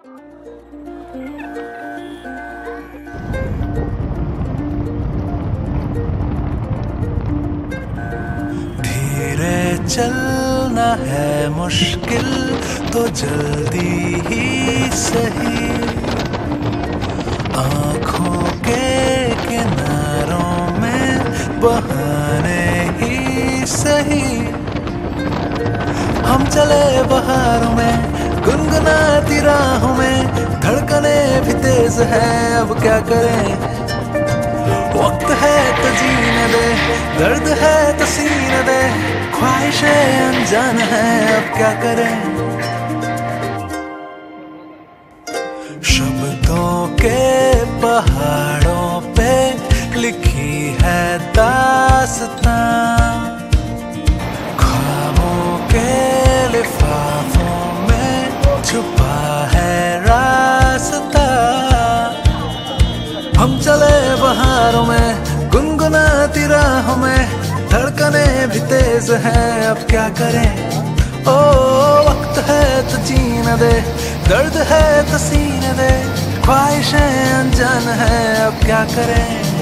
धीरे चलना है मुश्किल तो जल्दी ही सही, आँखों के किनारों में बहाने ही सही। हम चले बहारों में गुनगुनाती राहों में, धड़कने भी तेज है अब क्या करें। वक्त है तो जीने दे, दर्द है तो सीने दे, ख्वाहिशें अनजान है अब क्या करें। शब्दों के पहाड़ों पे लिखी है दास्तां, ख्वाबों के लिफाफों में छुपा है रास्ता। हम चले बहारों में गुनगुनाती राहों में, धड़कने भी तेज हैं अब क्या करें। ओ वक्त है तो जीने दे, दर्द है तो सीने दे, ख्वाहिशें अनजान है अब क्या करें।